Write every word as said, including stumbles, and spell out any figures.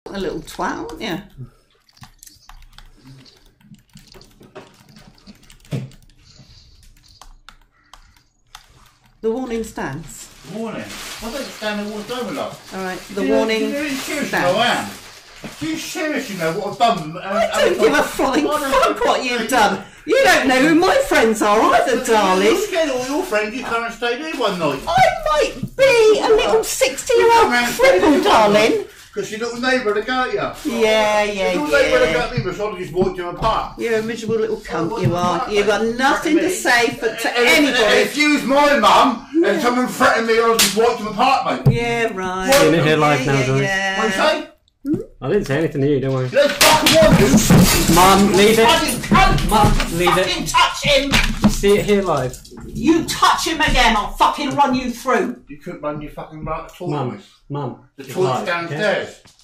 A little twat, aren't you? The warning stands. Warning? I don't stand there all the time, love. Alright, the you warning know, you know, serious, stands. I am. Do you seriously know what I've done? Uh, I don't give a flying fuck what you've done. You don't know who my friends are either, darling. You scared all your friends you can't stay there one night. I might be a little sixty-year-old cripple, darling. Because your little neighbour had a go at you. Yeah, yeah, your little neighbour had a go yeah. at me, but so I just walked you apart. You're a miserable little cunt, you are. You've got nothing to say for to anybody. If you was my mum and someone threatened me, I'd just walk them apart, mate. Yeah, right. You're in here live now, Joyce. Yeah. What do you say? I didn't say anything to you, don't worry. You don't fucking want to. Mum, leave it. Bloody cunt, Mum, leave fucking it. touch him! You see it here live. You touch him again, I'll fucking run you through. You couldn't run your fucking right toilet. Mum, Mum. The it's toilet's live, downstairs. okay?